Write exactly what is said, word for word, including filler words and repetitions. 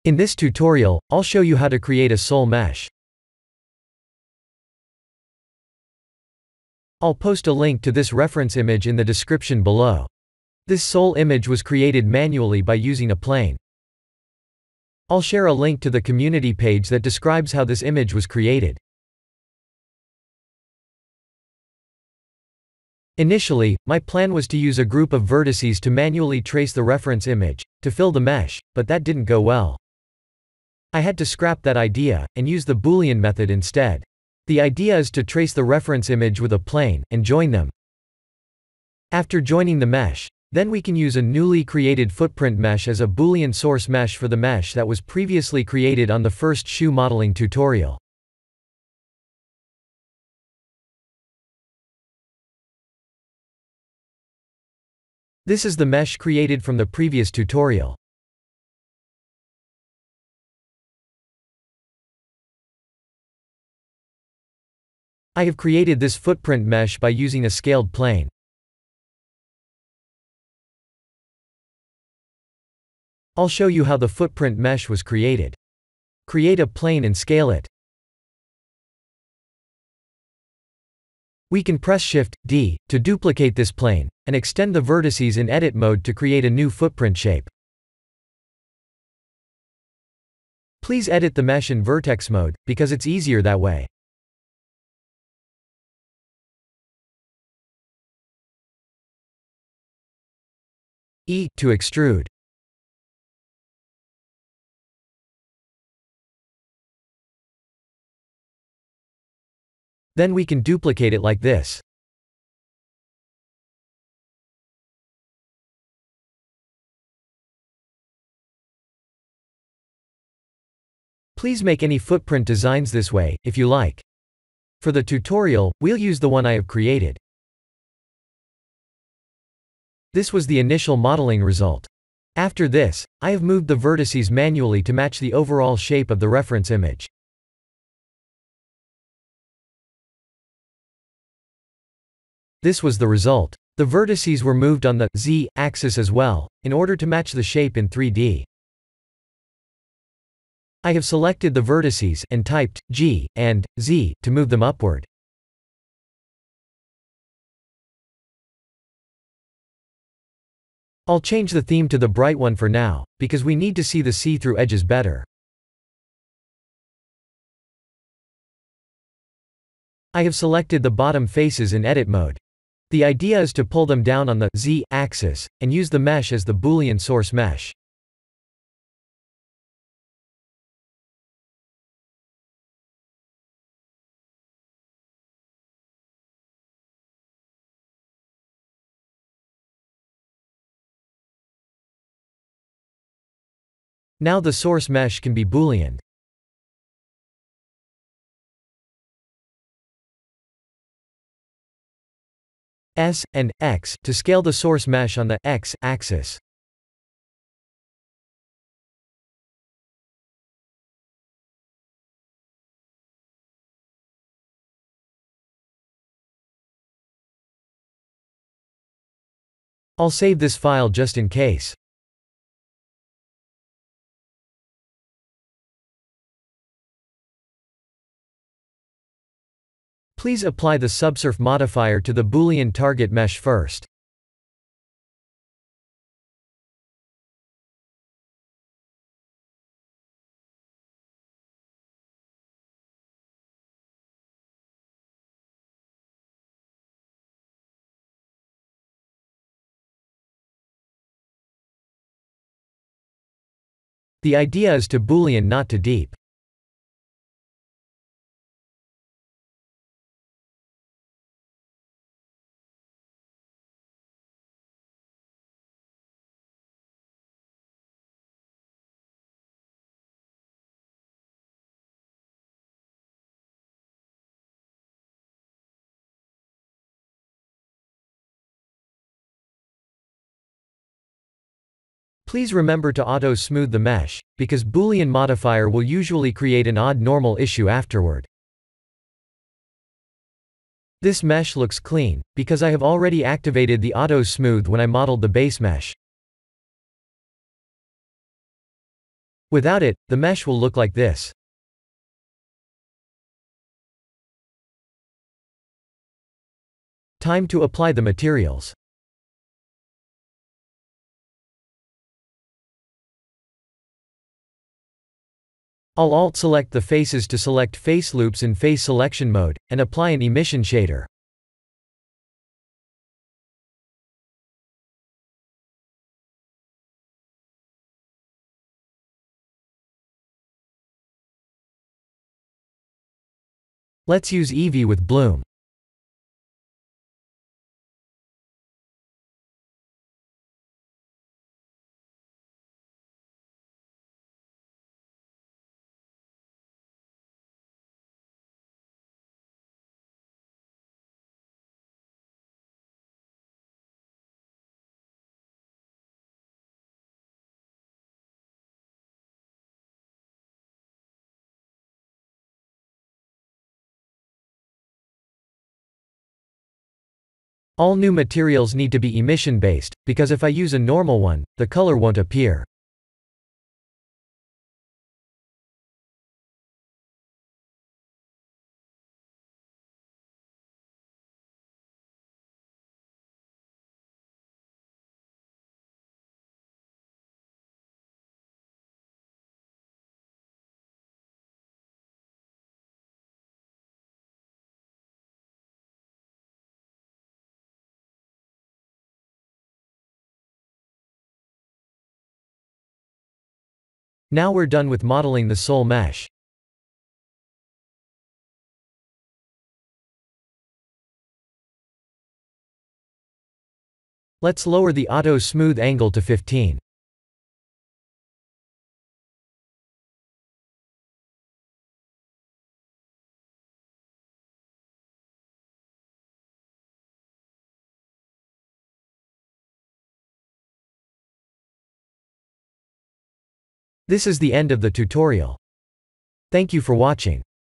In this tutorial, I'll show you how to create a Sol mesh. I'll post a link to this reference image in the description below. This Sol image was created manually by using a plane. I'll share a link to the community page that describes how this image was created. Initially, my plan was to use a group of vertices to manually trace the reference image, to fill the mesh, but that didn't go well. I had to scrap that idea, and use the Boolean method instead. The idea is to trace the reference image with a plane, and join them. After joining the mesh, then we can use a newly created footprint mesh as a Boolean source mesh for the mesh that was previously created on the first shoe modeling tutorial. This is the mesh created from the previous tutorial. I have created this footprint mesh by using a scaled plane. I'll show you how the footprint mesh was created. Create a plane and scale it. We can press Shift D to duplicate this plane, and extend the vertices in edit mode to create a new footprint shape. Please edit the mesh in vertex mode, because it's easier that way. E to extrude. Then we can duplicate it like this. Please make any footprint designs this way, if you like. For the tutorial, we'll use the one I have created. This was the initial modeling result. After this, I have moved the vertices manually to match the overall shape of the reference image. This was the result. The vertices were moved on the Z-axis as well, in order to match the shape in three D. I have selected the vertices and typed G and Z to move them upward. I'll change the theme to the bright one for now, because we need to see the see-through edges better. I have selected the bottom faces in edit mode. The idea is to pull them down on the Z-axis, and use the mesh as the Boolean source mesh. Now the source mesh can be Boolean. S and X to scale the source mesh on the X-axis. I'll save this file just in case. Please apply the subsurf modifier to the Boolean target mesh first. The idea is to Boolean, not to deep. Please remember to auto-smooth the mesh, because Boolean modifier will usually create an odd normal issue afterward. This mesh looks clean, because I have already activated the Auto Smooth when I modeled the base mesh. Without it, the mesh will look like this. Time to apply the materials. I'll Alt-select the faces to select face loops in face selection mode, and apply an emission shader. Let's use Eevee with Bloom. All new materials need to be emission-based, because if I use a normal one, the color won't appear. Now we're done with modeling the soul mesh. Let's lower the auto smooth angle to fifteen. This is the end of the tutorial. Thank you for watching.